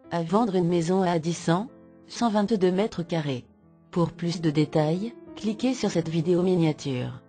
À vendre une maison à Addisson, 122 mètres carrés. Pour plus de détails, cliquez sur cette vidéo miniature.